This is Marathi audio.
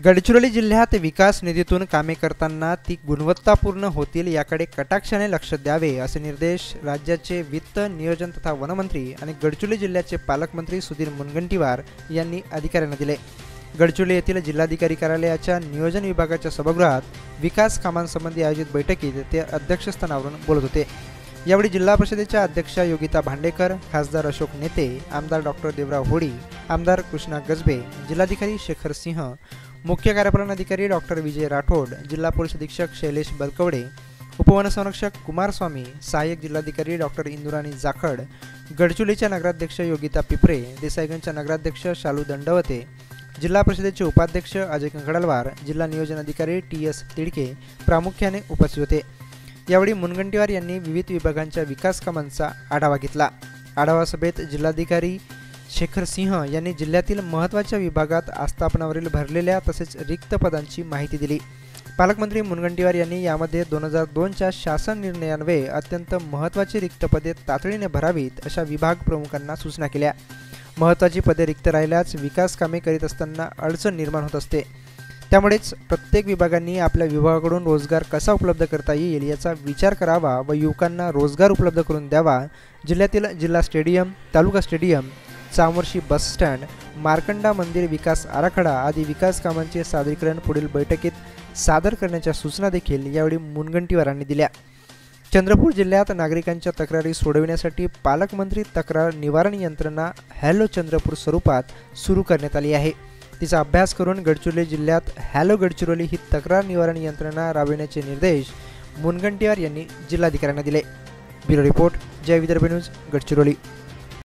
गडचिरोली जिल्ह्यात विकास निधीतून कामे करताना ती गुणवत्तापूर्ण होतील याकडे कटाक्षाने लक्ष द्यावे असे निर्देश राज्याचे वित्त नियोजन तथा वनमंत्री आणि गडचिरोली जिल्ह्याचे पालकमंत्री सुधीर मुनगंटीवार यांनी अधिकाऱ्यांना दिले। गडचिरोली येथील जिल्हाधिकारी कार्यालयाच्या नियोजन विभागाच्या सभागृहात विकास कामांसंबंधी आयोजित बैठकीत ते अध्यक्षस्थानावरून बोलत होते। यावेळी जिल्हा परिषदेच्या अध्यक्षा योगिता भांडेकर, खासदार अशोक नेते, आमदार डॉक्टर देवराव होडी, आमदार कृष्णा गजबे, जिल्हाधिकारी शेखर सिंह, मुख्य कार्यपालन अधिकारी डॉक्टर विजय राठोड, जिल्हा पोलीस अधीक्षक शैलेश बलकवडे, उपवनसंरक्षक कुमार स्वामी, सहाय्यक जिल्हाधिकारी डॉक्टर इंदुराणी जाखड, गडचिरोलीच्या नगराध्यक्ष योगिता पिपरे, देसाईगंजच्या नगराध्यक्ष शालू दंडवते, जिल्हा परिषदेचे उपाध्यक्ष अजय कंकडालवार, जिल्हा नियोजन अधिकारी TS तिडके प्रामुख्याने उपस्थित होते। यावेळी मुनगंटीवार यांनी विविध विभागांच्या विकास कामांचा आढावा घेतला। आढावा सभेत जिल्हाधिकारी शेखर सिंह यांनी जिल्ह्यातील महत्त्वाच्या विभागात आस्थापनावरील भरलेल्या तसेच रिक्त पदांची माहिती दिली। पालकमंत्री मुनगंटीवार यांनी यामध्ये 2002च्या शासन निर्णयान्वये अत्यंत महत्त्वाची रिक्त पदे तातडीने भरावीत अशा विभाग प्रमुखांना सूचना केल्या। महत्त्वाची पदे रिक्त राहिल्यास विकास कामे करीत असताना अडचण निर्माण होत असते। त्यामुळेच प्रत्येक विभागांनी आपल्या विभागाकडून रोजगार कसा उपलब्ध करता येईल याचा विचार करावा व युवकांना रोजगार उपलब्ध करून द्यावा। जिल्ह्यातील जिल्हा स्टेडियम, तालुका stadium, Chamorshi bus stand, Markanda मंदिर विकास आराखडा आदी विकास कामांचे सादरीकरण पुढील बैठकीत सादर करण्याच्या सूचना देखील यावेळी मुनगंटीवारांनी दिल्या। चंद्रपूर जिल्ह्यात नागरिकांच्या तक्रारी सोडविण्यासाठी पालकमंत्री तक्रार निवारण यंत्रणा हॅलो चंद्रपूर स्वरूपात सुरू करण्यात आली आहे। तिचा अभ्यास करून गडचिरोली जिल्ह्यात हॅलो गडचिरोली ही तक्रार निवारण यंत्रणा राबविण्याचे निर्देश मुनगंटीवार यांनी जिल्हाधिकाऱ्यांना दिले। Bureau report, Jai Vidarbha news, Gadchiroli.